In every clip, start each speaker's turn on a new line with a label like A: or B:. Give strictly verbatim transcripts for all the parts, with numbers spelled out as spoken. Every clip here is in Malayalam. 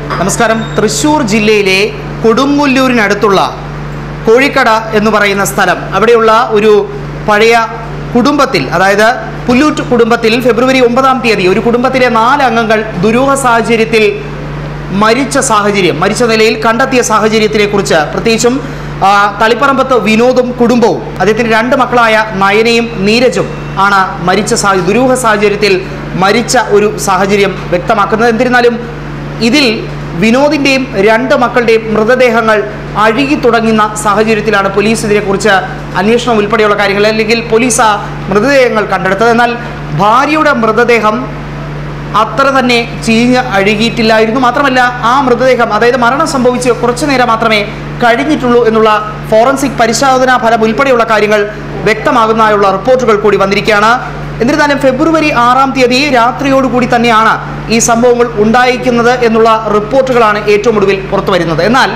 A: നമസ്കാരം. തൃശ്ശൂർ ജില്ലയിലെ കൊടുങ്ങല്ലൂരിനടുത്തുള്ള കോഴിക്കട എന്ന് പറയുന്ന സ്ഥലം, അവിടെയുള്ള ഒരു പഴയ കുടുംബത്തിൽ, അതായത് പുല്ലൂറ്റ് കുടുംബത്തിൽ ഫെബ്രുവരി ഒമ്പതാം തീയതി ഒരു കുടുംബത്തിലെ നാല് അംഗങ്ങൾ ദുരൂഹ സാഹചര്യത്തിൽ മരിച്ച സാഹചര്യം മരിച്ച നിലയിൽ കണ്ടെത്തിയ സാഹചര്യത്തിനെ കുറിച്ച്, പ്രത്യേകിച്ചും തളിപ്പറമ്പത്ത് വിനോദും കുടുംബവും അദ്ദേഹത്തിൻ്റെ രണ്ട് മക്കളായ നയനയും നീരജും ആണ് മരിച്ച സാഹചര്യം ദുരൂഹ സാഹചര്യത്തിൽ മരിച്ച ഒരു സാഹചര്യം വ്യക്തമാക്കുന്നത്. എന്നിരുന്നാലും ഇതിൽ വിനോദിൻ്റെയും രണ്ട് മക്കളുടെയും മൃതദേഹങ്ങൾ അഴുകി തുടങ്ങുന്ന സാഹചര്യത്തിലാണ് പോലീസ് ഇതിനെക്കുറിച്ച് അന്വേഷണം ഉൾപ്പെടെയുള്ള കാര്യങ്ങൾ, അല്ലെങ്കിൽ പോലീസ് ആ മൃതദേഹങ്ങൾ കണ്ടെടുത്തത്. എന്നാൽ ഭാര്യയുടെ മൃതദേഹം അത്ര തന്നെ ചീഞ്ഞ് അഴുകിയിട്ടില്ലായിരുന്നു. മാത്രമല്ല, ആ മൃതദേഹം, അതായത് മരണം സംഭവിച്ച് കുറച്ചു നേരം മാത്രമേ കഴിഞ്ഞിട്ടുള്ളൂ എന്നുള്ള ഫോറൻസിക് പരിശോധനാ ഫലം ഉൾപ്പെടെയുള്ള കാര്യങ്ങൾ വ്യക്തമാകുന്നതായുള്ള റിപ്പോർട്ടുകൾ കൂടി വന്നിരിക്കുകയാണ്. എന്നിരുന്നാലും ഫെബ്രുവരി ആറാം തീയതി രാത്രിയോടുകൂടി തന്നെയാണ് ഈ സംഭവങ്ങൾ ഉണ്ടായിരിക്കുന്നത് എന്നുള്ള റിപ്പോർട്ടുകളാണ് ഏറ്റവും ഒടുവിൽ പുറത്തു വരുന്നത്. എന്നാൽ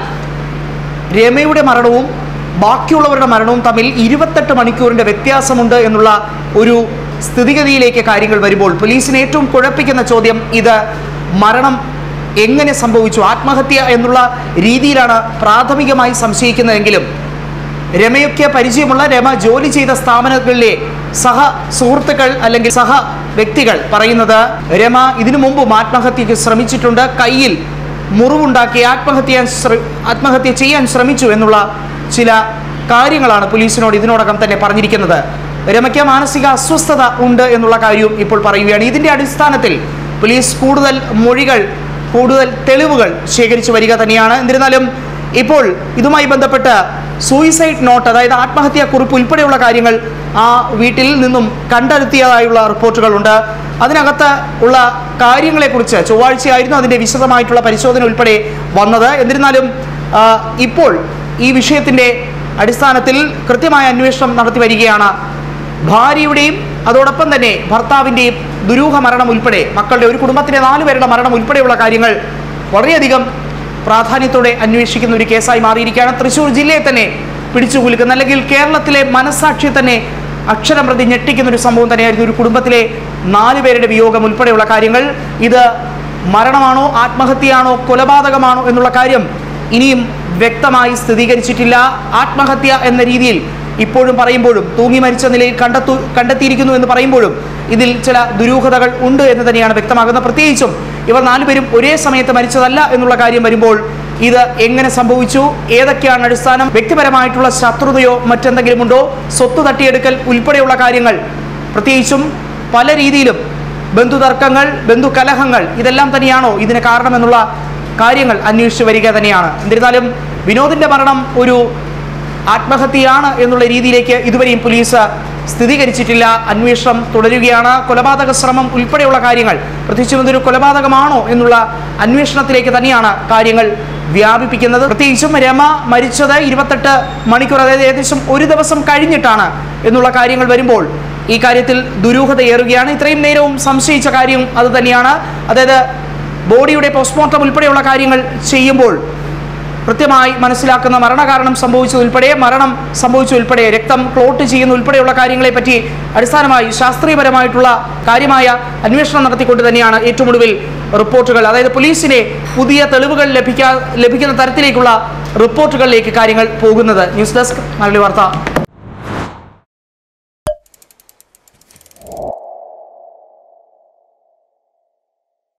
A: രമയുടെ മരണവും ബാക്കിയുള്ളവരുടെ മരണവും തമ്മിൽ ഇരുപത്തെട്ട് മണിക്കൂറിൻ്റെ വ്യത്യാസമുണ്ട് എന്നുള്ള ഒരു സ്ഥിതിഗതിയിലേക്ക് കാര്യങ്ങൾ വരുമ്പോൾ പോലീസിന് ഏറ്റവും കുഴപ്പിക്കുന്ന ചോദ്യം, ഇത് മരണം എങ്ങനെ സംഭവിച്ചു, ആത്മഹത്യ എന്നുള്ള രീതിയിലാണ് പ്രാഥമികമായി സംശയിക്കുന്നതെങ്കിലും രമയൊക്കെ പരിചയമുള്ള, രമ ജോലി ചെയ്ത സ്ഥാപനങ്ങളിലെ സഹ സുഹൃത്തുക്കൾ അല്ലെങ്കിൽ സഹ വ്യക്തികൾ പറയുന്നത്, രമ ഇതിനു മുമ്പും ആത്മഹത്യക്ക് ശ്രമിച്ചിട്ടുണ്ട്, കയ്യിൽ മുറിവുണ്ടാക്കി ആത്മഹത്യ ആത്മഹത്യ ചെയ്യാൻ ശ്രമിച്ചു എന്നുള്ള ചില കാര്യങ്ങളാണ് പോലീസിനോട് ഇതിനോടകം തന്നെ പറഞ്ഞിരിക്കുന്നത്. രമയ്ക്ക് മാനസിക അസ്വസ്ഥത ഉണ്ട് എന്നുള്ള കാര്യവും ഇപ്പോൾ പറയുകയാണ്. ഇതിൻ്റെ അടിസ്ഥാനത്തിൽ പോലീസ് കൂടുതൽ മൊഴികൾ, കൂടുതൽ തെളിവുകൾ ശേഖരിച്ചു വരിക തന്നെയാണ്. എന്നിരുന്നാലും ഇപ്പോൾ ഇതുമായി ബന്ധപ്പെട്ട് സൂയിസൈഡ് നോട്ട്, അതായത് ആത്മഹത്യാ കുറിപ്പ് ഉൾപ്പെടെയുള്ള കാര്യങ്ങൾ ആ വീട്ടിൽ നിന്നും കണ്ടെത്തിയതായുള്ള റിപ്പോർട്ടുകളുണ്ട്. അതിനകത്ത് ഉള്ള കാര്യങ്ങളെക്കുറിച്ച് ചൊവ്വാഴ്ചയായിരുന്നു അതിൻ്റെ വിശദമായിട്ടുള്ള പരിശോധന ഉൾപ്പെടെ വന്നത്. എന്നിരുന്നാലും ഇപ്പോൾ ഈ വിഷയത്തിൻ്റെ അടിസ്ഥാനത്തിൽ കൃത്യമായ അന്വേഷണം നടത്തി വരികയാണ്. ഭാര്യയുടെയും അതോടൊപ്പം തന്നെ ഭർത്താവിൻ്റെയും ദുരൂഹ മരണം ഉൾപ്പെടെ, മക്കളുടെ ഒരു കുടുംബത്തിലെ നാലു പേരുടെ മരണം ഉൾപ്പെടെയുള്ള കാര്യങ്ങൾ വളരെയധികം പ്രാധാന്യത്തോടെ അന്വേഷിക്കുന്ന ഒരു കേസായി മാറിയിരിക്കുകയാണ്. തൃശ്ശൂർ ജില്ലയെ തന്നെ പിടിച്ചു കുലുക്കുന്ന, അല്ലെങ്കിൽ കേരളത്തിലെ മനസാക്ഷിയെ തന്നെ അക്ഷരം പ്രതി ഞെട്ടിക്കുന്ന ഒരു സംഭവം തന്നെയായിരുന്നു ഒരു കുടുംബത്തിലെ നാലു പേരുടെ വിയോഗം ഉൾപ്പെടെയുള്ള കാര്യങ്ങൾ. ഇത് മരണമാണോ, ആത്മഹത്യയാണോ, കൊലപാതകമാണോ എന്നുള്ള കാര്യം ഇനിയും വ്യക്തമായി സ്ഥിരീകരിച്ചിട്ടില്ല. ആത്മഹത്യ എന്ന രീതിയിൽ ഇപ്പോഴും പറയുമ്പോഴും, തൂങ്ങി മരിച്ച നിലയിൽ കണ്ടെത്തു കണ്ടെത്തിയിരിക്കുന്നു എന്ന് പറയുമ്പോഴും ഇതിൽ ചില ദുരൂഹതകൾ ഉണ്ട് എന്ന് തന്നെയാണ് വ്യക്തമാകുന്നത്. പ്രത്യേകിച്ചും ഇവർ നാലുപേരും ഒരേ സമയത്ത് മരിച്ചതല്ല എന്നുള്ള കാര്യം വരുമ്പോൾ ഇത് എങ്ങനെ സംഭവിച്ചു, ഏതൊക്കെയാണ് അടിസ്ഥാനം, വ്യക്തിപരമായിട്ടുള്ള ശത്രുതയോ മറ്റെന്തെങ്കിലും ഉണ്ടോ, സ്വത്ത് തട്ടിയെടുക്കൽ ഉൾപ്പെടെയുള്ള കാര്യങ്ങൾ, പ്രത്യേകിച്ചും പല രീതിയിലും ബന്ധുതർക്കങ്ങൾ, ബന്ധുകലഹങ്ങൾ, ഇതെല്ലാം തന്നെയാണോ ഇതിന് കാരണമെന്നുള്ള കാര്യങ്ങൾ അന്വേഷിച്ചു വരിക തന്നെയാണ്. എന്നിരുന്നാലും വിനോദിൻ്റെ മരണം ഒരു ആത്മഹത്യയാണ് എന്നുള്ള രീതിയിലേക്ക് ഇതുവരെയും പോലീസ് സ്ഥിരീകരിച്ചിട്ടില്ല. അന്വേഷണം തുടരുകയാണ്. കൊലപാതക ശ്രമം ഉൾപ്പെടെയുള്ള കാര്യങ്ങൾ, പ്രത്യേകിച്ചും ഇതൊരു കൊലപാതകമാണോ എന്നുള്ള അന്വേഷണത്തിലേക്ക് തന്നെയാണ് കാര്യങ്ങൾ വ്യാപിപ്പിക്കുന്നത്. പ്രത്യേകിച്ചും രമ മരിച്ചത് ഇരുപത്തെട്ട് മണിക്കൂർ, അതായത് ഏകദേശം ഒരു ദിവസം കഴിഞ്ഞിട്ടാണ് എന്നുള്ള കാര്യങ്ങൾ വരുമ്പോൾ ഈ കാര്യത്തിൽ ദുരൂഹതയേറുകയാണ്. ഇത്രയും നേരവും സംശയിച്ച കാര്യം അത് തന്നെയാണ്. അതായത് ബോഡിയുടെ പോസ്റ്റ്മോർട്ടം ഉൾപ്പെടെയുള്ള കാര്യങ്ങൾ ചെയ്യുമ്പോൾ കൃത്യമായി മനസ്സിലാക്കുന്ന മരണകാരണം സംഭവിച്ചതുൾപ്പെടെ, മരണം സംഭവിച്ചതുൾപ്പെടെ, രക്തം ക്ലോട്ട് ചെയ്യുന്ന ഉൾപ്പെടെയുള്ള കാര്യങ്ങളെപ്പറ്റി അടിസ്ഥാനമായി ശാസ്ത്രീയപരമായിട്ടുള്ള കാര്യമായ അന്വേഷണം നടത്തിക്കൊണ്ട് തന്നെയാണ് ഏറ്റവും ഒടുവിൽ റിപ്പോർട്ടുകൾ, അതായത് പോലീസിനെ പുതിയ തെളിവുകൾ ലഭിക്കാ ലഭിക്കുന്ന തരത്തിലേക്കുള്ള റിപ്പോർട്ടുകളിലേക്ക് കാര്യങ്ങൾ പോകുന്നത്. ന്യൂസ് ഡെസ്ക് മലയാളി വാർത്ത.